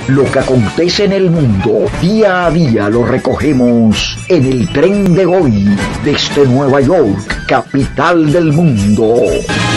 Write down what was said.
Lo que acontece en el mundo, día a día lo recogemos en el tren de hoy, desde Nueva York, capital del mundo.